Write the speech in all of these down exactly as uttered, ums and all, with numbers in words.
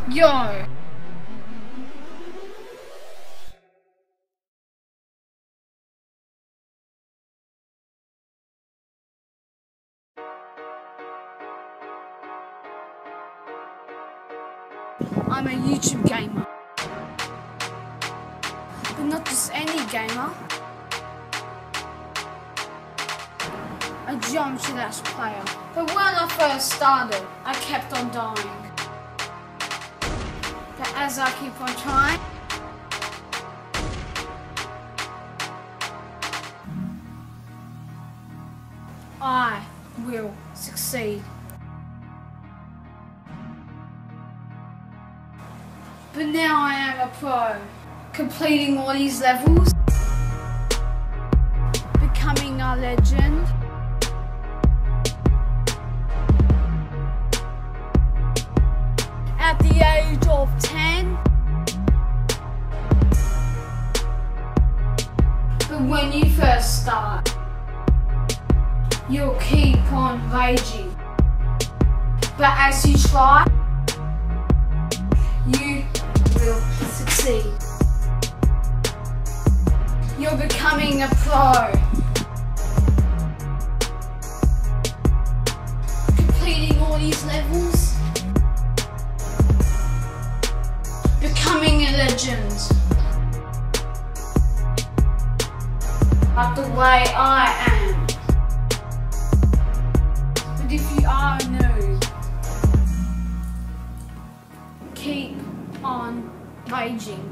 Yo! I'm a YouTube gamer. But not just any gamer. A Geometry Dash player. But when I first started, I kept on dying. But as I keep on trying, I will succeed. But now I am a pro, completing all these levels, becoming a legend. At the age of ten. But when you first start, you'll keep on raging. But as you try, you will succeed. You're becoming a pro. Completing all these levels. Becoming a legend. Like the way I am. But if you are new, keep on raging.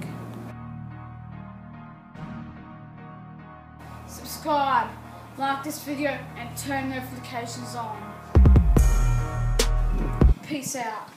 Subscribe, like this video and turn notifications on. Peace out.